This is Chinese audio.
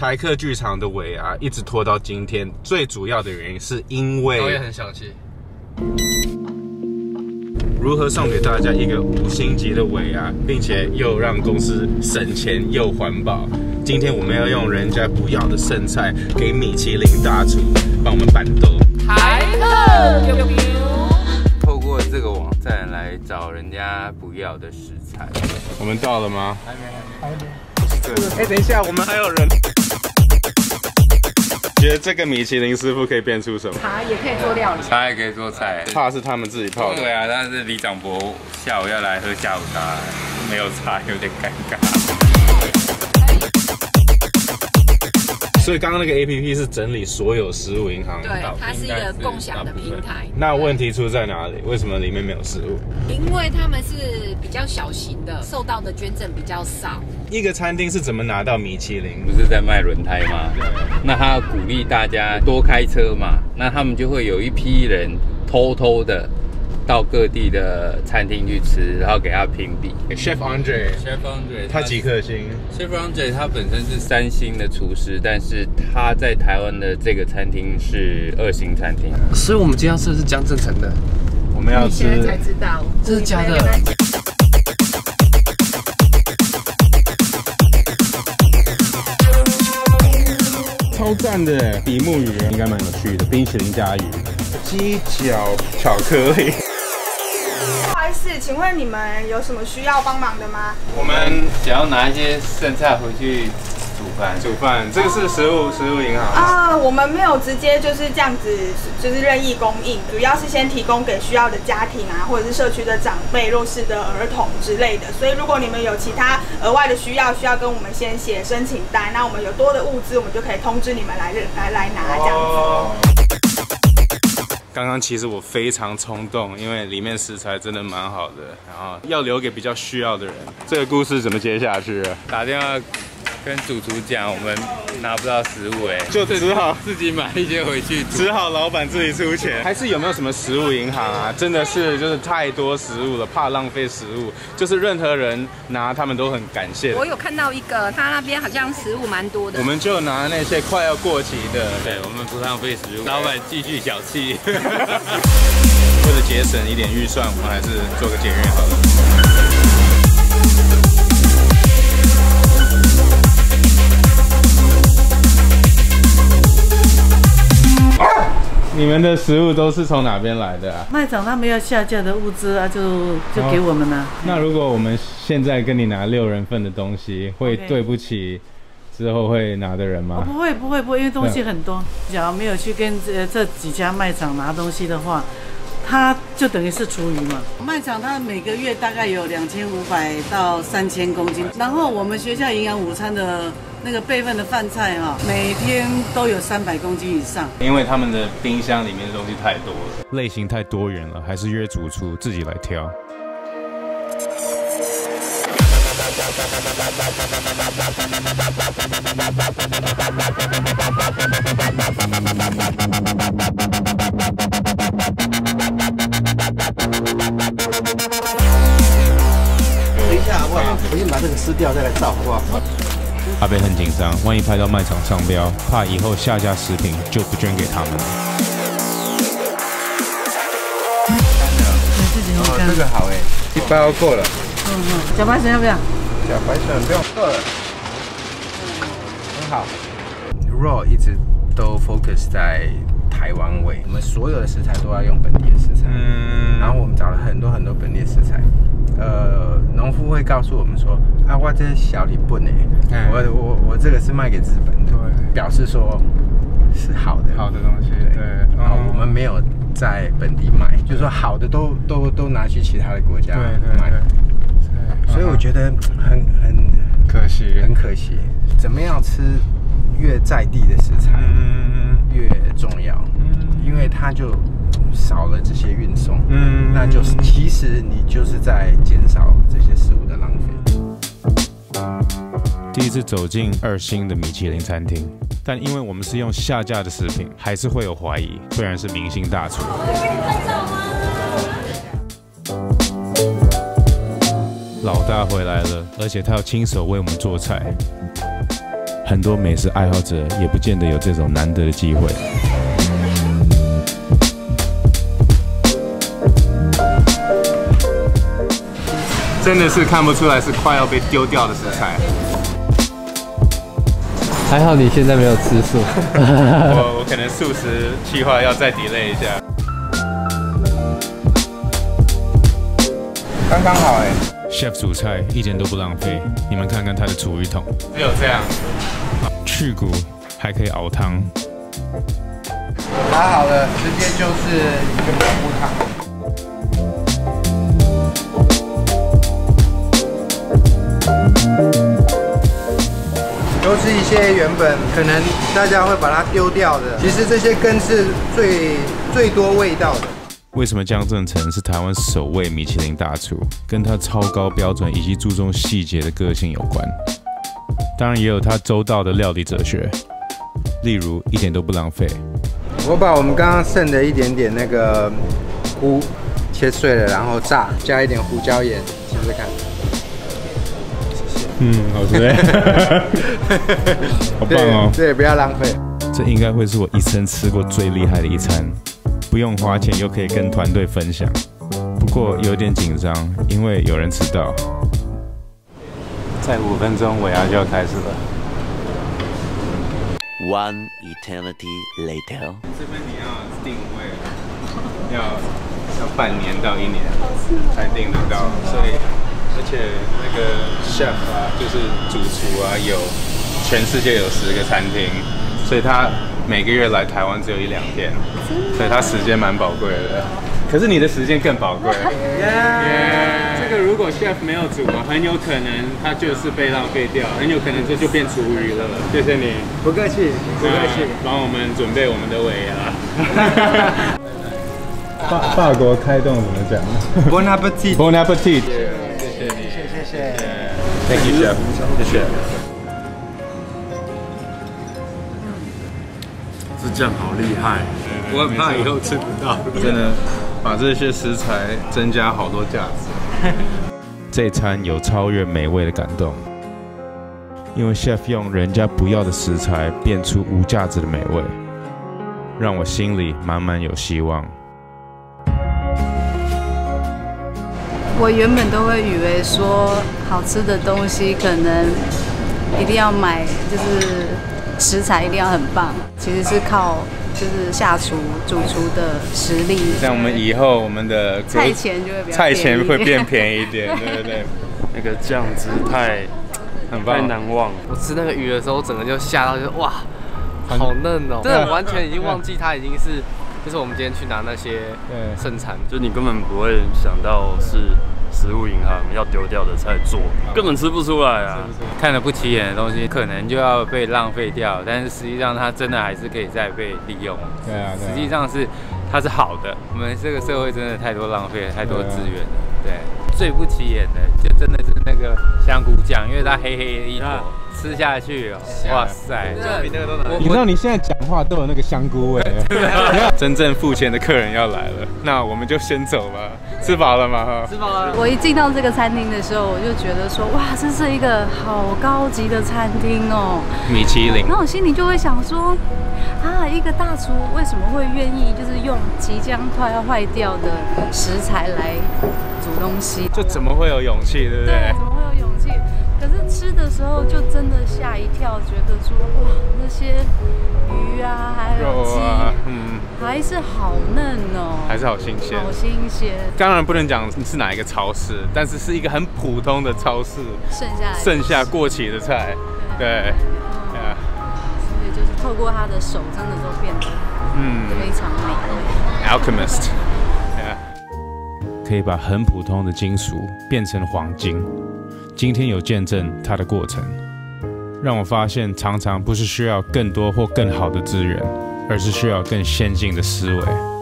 台客剧场的尾牙一直拖到今天，最主要的原因是因为我也很小气。 如何送给大家一个5星级的尾牙，并且又让公司省钱又环保？今天我们要用人家不要的剩菜给米其林大厨帮我们办桌。 台客透过这个网站来找人家不要的食材。 我们到了吗？ 还没。 哎，等一下，我们还有人。觉得这个米其林师傅可以变出什么？ 茶也可以做料理， 茶也可以做菜。 茶是他们自己泡的。 对啊，但是李长博下午要来喝下午茶，没有茶有点尴尬。 所以刚刚那个 APP 是整理所有食物银行， 对，它是一个共享的平台。 那问题出在哪里？为什么里面没有食物？ 因为他们是比较小型的，受到的捐赠比较少。 一个餐厅是怎么拿到米其林？ 不是在卖轮胎吗？那他鼓励大家多开车嘛，那他们就会有一批人偷偷的到各地的餐厅去吃，然后给他评比。 Chef Andre， 他几颗星 ？Chef Andre 他本身是3星的厨师，但是他在台湾的这个餐厅是2星餐厅。 所以我们今天要吃的是江正成的， 我们要吃。 你现在才知道， 这是假的。 超赞的，比目鱼应该蛮有趣的，冰淇淋加鱼，鸡脚巧克力。 不好意思，请问你们有什么需要帮忙的吗？ 我们想要拿一些剩菜回去煮饭， 这个是食物银行啊，我们没有直接就是这样子，就是任意供应，主要是先提供给需要的家庭啊，或者是社区的长辈、弱势的儿童之类的。所以如果你们有其他额外的需要跟我们先写申请单，那我们有多的物资，我们就可以通知你们来拿这样子。 刚刚其实我非常冲动，因为里面食材真的蛮好的，然后要留给比较需要的人。这个故事怎么接下去啊？ 打电话跟主厨讲，我们拿不到食物， 就只好自己买一些回去煮， 只好老板自己出钱。还是有没有什么食物银行啊？真的是就是太多食物了，怕浪费食物，就是任何人拿他们都很感谢。 我有看到一个，他那边好像食物蛮多的。 我们就拿那些快要过期的， 对，我们不浪费食物。老板继续小气。 为了节省一点预算，我们还是做个捷运好了。你们的食物都是从哪边来的啊？ 卖场他们要下架的物资啊，就给我们了。 那如果我们现在跟你拿6人份的东西，会对不起之后会拿的人吗？ 不会，因为东西很多。假如没有去跟这几家卖场拿东西的话，它就等于是厨余嘛。卖场它每个月大概有2500到3000公斤，然后我们学校营养午餐的那个备份的饭菜每天都有300公斤以上。 因为他们的冰箱里面的东西太多了，类型太多元了，还是约主厨自己来挑。 等一下好不好？我先把这个撕掉再来照好不好？ 阿北很紧张，万一拍到卖场商标，怕以后下架食品就不捐给他们了。 这个好，1包够了。 小白笋要不要？ 小白笋不用够了。很好。Raw 一直都 focus 在台湾味，我们所有的食材都要用本地的食材。然后我们找了很多本地的食材。农夫会告诉我们说，啊，我这小礼本我这个是卖给日本的，表示说是好的东西。对，然后我们没有在本地卖，就是说好的都拿去其他的国家卖。所以我觉得很可惜，怎么样吃越在地的食材越重要，因为它就少了这些运送，那就是其实你就是在减少这些食物的浪费。 第一次走进2星的米其林餐厅，但因为我们是用下架的食品，还是会有怀疑，虽然是明星大厨。老大回来了，而且他要亲手为我们做菜。 很多美食爱好者也不见得有这种难得的机会。真的是看不出来是快要被丢掉的食材。 还好你现在没有吃素。 我可能素食计划要再 delay 一下。 刚刚好哎。 Chef 煮菜一点都不浪费，你们看看他的厨余桶，只有这样，去骨还可以熬汤。 打好了，直接就是一个蘑菇汤。都是一些原本可能大家会把它丢掉的，其实这些根是最多味道的。 为什么江正成是台湾首位米其林大厨？跟他超高标准以及注重细节的个性有关。当然也有他周到的料理哲学，例如一点都不浪费。 我把我们刚刚剩的一点点那个菇切碎了，然后炸，加一点胡椒盐，试试看。 好吃好棒哦！ 对，不要浪费。 这应该会是我一生吃过最厉害的一餐。不用花钱又可以跟团队分享，不过有点紧张，因为有人迟到。再5分钟，尾牙就要开始了。 One eternity later。 这边你要定位，要半年到1年才定得到，所以而且那个 chef 啊，就是主厨啊，有全世界有10个餐厅，所以他每个月来台湾只有1-2天，所以他时间蛮宝贵的。可是你的时间更宝贵。这个如果 chef 没有煮，很有可能它就是被浪费掉，很有可能这就变厨余了。谢谢你， 不客气，不客气。 帮我们准备我们的尾牙。法国开动怎么讲 ？Bon appetit。 Bon appetit。谢谢你， 谢谢。 Thank you, chef。谢谢。 这酱好厉害，我很怕以后吃不到。 真的，把这些食材增加好多价值。这餐有超越美味的感动，因为 chef 用人家不要的食材变出无价值的美味，让我心里满满有希望。 我原本都会以为说好吃的东西可能一定要买，就是食材一定要很棒，其实是靠就是下厨主厨的实力。 这样我们以后我们的菜钱就会比较菜钱会变便宜一点，对对对。 那个酱汁太难忘。 我吃那个鱼的时候，整个就吓到，就哇，好嫩哦！真的完全已经忘记它已经是。就是我们今天去拿那些剩餐， 就你根本不会想到是食物银行要丢掉的菜做，根本吃不出来啊！ 看得不起眼的东西，可能就要被浪费掉，但是实际上它真的还是可以再被利用。 对啊， 实际上是它是好的。我们这个社会真的太多浪费，太多资源了。对，最不起眼的就真的是那个香菇酱，因为它黑黑的一坨。吃下去哦，哇塞，比那个都难。 你知道你现在讲话都有那个香菇味。真正付钱的客人要来了，那我们就先走吧。吃饱了吗？ 吃饱了。我一进到这个餐厅的时候，我就觉得说，哇，这是一个好高级的餐厅哦， 米其林。 然后我心里就会想说，啊，一个大厨为什么会愿意就是用即将快要坏掉的食材来煮东西？ 就怎么会有勇气，对不对？ 对，怎么会有勇气？可是吃的时候就真的吓一跳，觉得说哇，那些鱼啊，还有鸡，还是好嫩哦， 还是好新鲜， 好新鲜。 当然不能讲是哪一个超市，但是是一个很普通的超市，剩下过期的菜，对， 所以就是透过他的手，真的都变得非常美味。 Alchemist， 可以把很普通的金属变成黄金。今天有见证它的过程，让我发现常常不是需要更多或更好的资源，而是需要更先进的思维。